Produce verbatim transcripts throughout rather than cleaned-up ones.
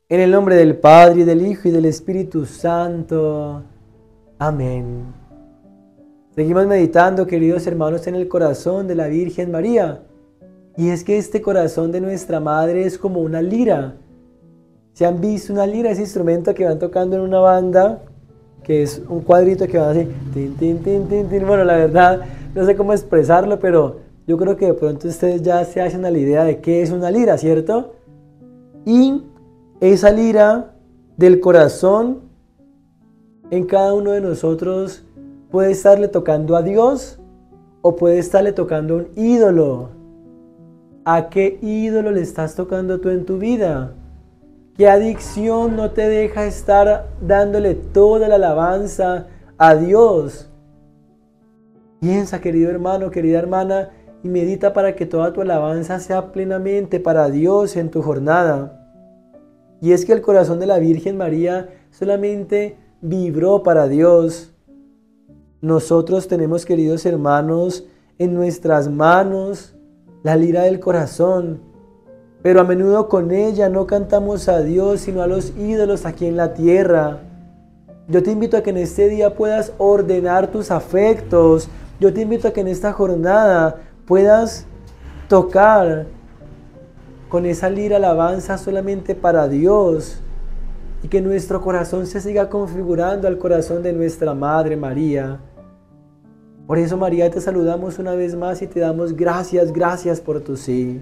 En el nombre del Padre, y del Hijo, y del Espíritu Santo. Amén. Seguimos meditando, queridos hermanos, en el corazón de la Virgen María. Y es que este corazón de nuestra Madre es como una lira. ¿Se han visto una lira? Ese instrumento que van tocando en una banda, que es un cuadrito que van así. Tin, tin, tin, tin, tin. Bueno, la verdad, no sé cómo expresarlo, pero yo creo que de pronto ustedes ya se hacen a la idea de qué es una lira, ¿cierto? Y esa lira del corazón en cada uno de nosotros puede estarle tocando a Dios o puede estarle tocando a un ídolo. ¿A qué ídolo le estás tocando tú en tu vida? ¿Qué adicción no te deja estar dándole toda la alabanza a Dios? Piensa, querido hermano, querida hermana, y medita para que toda tu alabanza sea plenamente para Dios en tu jornada. Y es que el corazón de la Virgen María solamente vibró para Dios. Nosotros tenemos, queridos hermanos, en nuestras manos la lira del corazón, pero a menudo con ella no cantamos a Dios, sino a los ídolos aquí en la tierra. Yo te invito a que en este día puedas ordenar tus afectos. Yo te invito a que en esta jornada puedas tocar con esa lira alabanza solamente para Dios, y que nuestro corazón se siga configurando al corazón de nuestra Madre María. Por eso, María, te saludamos una vez más y te damos gracias, gracias por tu sí.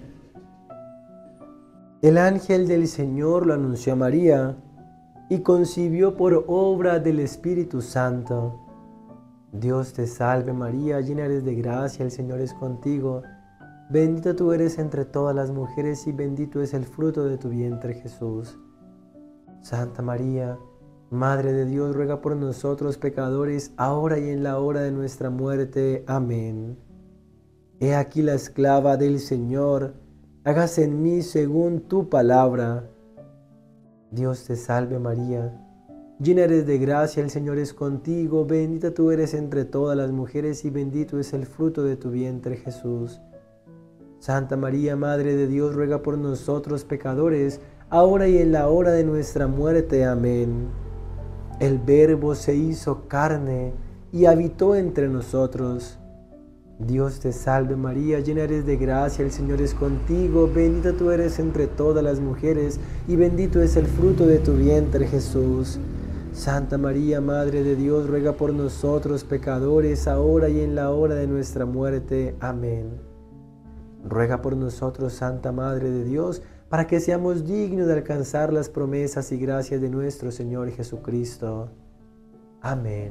El ángel del Señor lo anunció a María y concibió por obra del Espíritu Santo. Dios te salve María, llena eres de gracia, el Señor es contigo. Bendita tú eres entre todas las mujeres y bendito es el fruto de tu vientre, Jesús. Santa María, Madre de Dios, ruega por nosotros pecadores, ahora y en la hora de nuestra muerte. Amén. He aquí la esclava del Señor, hágase en mí según tu palabra. Dios te salve María, llena eres de gracia, el Señor es contigo, bendita tú eres entre todas las mujeres y bendito es el fruto de tu vientre, Jesús. Santa María, Madre de Dios, ruega por nosotros pecadores, ahora y en la hora de nuestra muerte. Amén. El Verbo se hizo carne y habitó entre nosotros. Dios te salve María, llena eres de gracia, el Señor es contigo, bendita tú eres entre todas las mujeres y bendito es el fruto de tu vientre, Jesús. Santa María, Madre de Dios, ruega por nosotros pecadores, ahora y en la hora de nuestra muerte. Amén. Ruega por nosotros, Santa Madre de Dios, para que seamos dignos de alcanzar las promesas y gracias de nuestro Señor Jesucristo. Amén.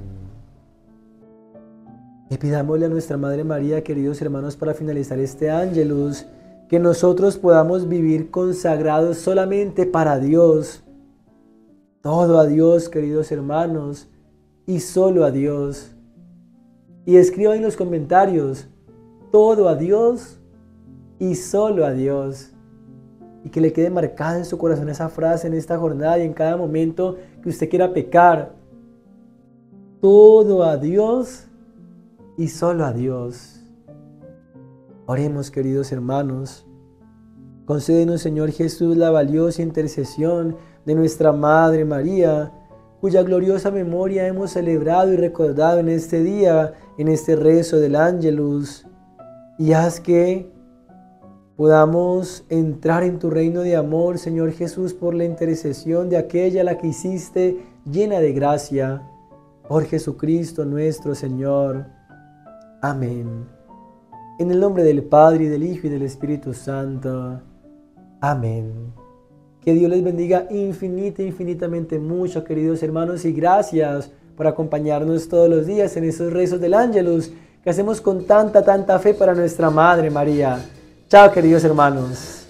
Y pidámosle a nuestra Madre María, queridos hermanos, para finalizar este Ángelus, que nosotros podamos vivir consagrados solamente para Dios. Todo a Dios, queridos hermanos, y solo a Dios. Y escriban en los comentarios, todo a Dios y solo a Dios. Y que le quede marcada en su corazón esa frase en esta jornada y en cada momento que usted quiera pecar. Todo a Dios y solo a Dios. Oremos, queridos hermanos. Concédenos, Señor Jesús, la valiosa intercesión de nuestra Madre María, cuya gloriosa memoria hemos celebrado y recordado en este día, en este rezo del Ángelus. Y haz que podamos entrar en tu reino de amor, Señor Jesús, por la intercesión de aquella a la que hiciste llena de gracia. Por Jesucristo nuestro Señor. Amén. En el nombre del Padre, y del Hijo, y del Espíritu Santo. Amén. Que Dios les bendiga infinita, infinitamente mucho, queridos hermanos, y gracias por acompañarnos todos los días en esos rezos del Ángelus que hacemos con tanta, tanta fe para nuestra Madre María. Chao, queridos hermanos.